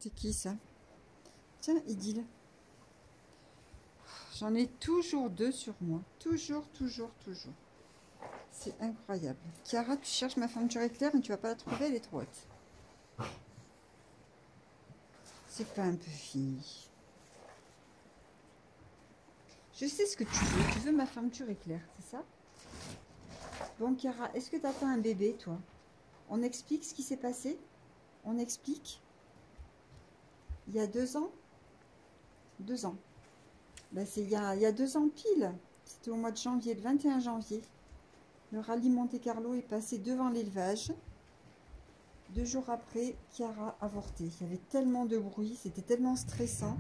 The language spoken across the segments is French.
C'est qui ça? Tiens, Idylle. J'en ai toujours deux sur moi. Toujours, toujours, toujours. C'est incroyable. Chiara, tu cherches ma fermeture éclair, mais tu vas pas la trouver, elle est trop haute. C'est pas un peu fini. Je sais ce que tu veux. Tu veux ma fermeture éclair, c'est ça? Bon, Chiara, est-ce que tu attends un bébé, toi? On explique ce qui s'est passé? On explique? Il y a 2 ans? 2 ans. Ben, c'est il y a 2 ans pile. C'était au mois de janvier, le 21 janvier. Le rallye Monte-Carlo est passé devant l'élevage. 2 jours après, Chiara a avorté. Il y avait tellement de bruit, c'était tellement stressant.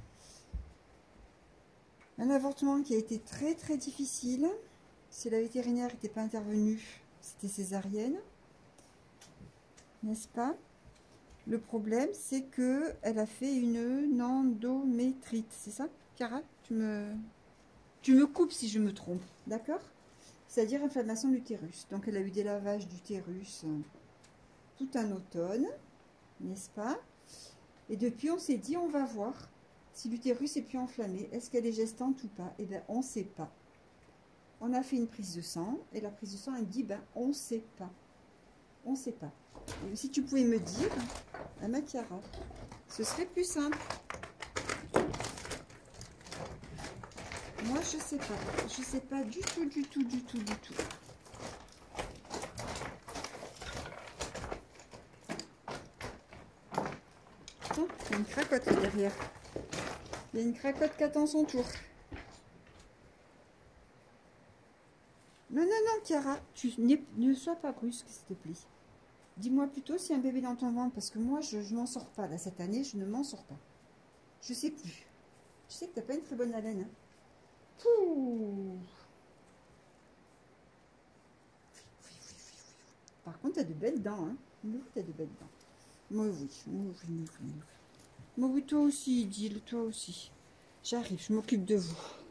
Un avortement qui a été très très difficile. Si la vétérinaire n'était pas intervenue, c'était césarienne. N'est-ce pas? Le problème, c'est que elle a fait une endométrite. C'est ça, Chiara? Tu me coupes si je me trompe, d'accord? C'est-à-dire inflammation de l'utérus. Donc, elle a eu des lavages d'utérus tout un automne, n'est-ce pas? Et depuis, on s'est dit, on va voir si l'utérus est plus enflammé. Est-ce qu'elle est gestante ou pas? Eh bien, on ne sait pas. On a fait une prise de sang, et la prise de sang, elle dit, ben, on ne sait pas. On ne sait pas. Et si tu pouvais me dire, à ma Chiara, ce serait plus simple. Moi, je sais pas. Je sais pas du tout, du tout, du tout, du tout. Oh, il y a une cracotte là derrière. Il y a une cracotte qui attend son tour. Non, non, non, Chiara, ne sois pas brusque, s'il te plaît. Dis-moi plutôt s'il y a un bébé dans ton ventre, parce que moi, je m'en sors pas. Là, cette année, je ne m'en sors pas. Je sais plus. Tu sais que tu n'as pas une très bonne haleine. Hein. Pouh. Par contre, tu as de belles dents. Hein. Oui, tu as de belles dents. Moi, oui. Moi, oui, moi, oui, moi, oui. Moi, oui, toi aussi, Idylle, toi aussi. J'arrive, je m'occupe de vous.